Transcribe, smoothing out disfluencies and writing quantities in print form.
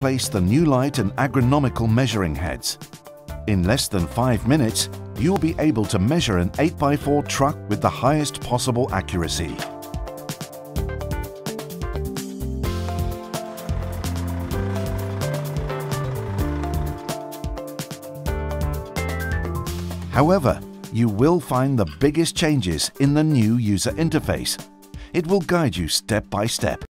place the new light and agronomical measuring heads. In less than 5 minutes, you'll be able to measure an 8x4 truck with the highest possible accuracy. However, you will find the biggest changes in the new user interface. It will guide you step by step.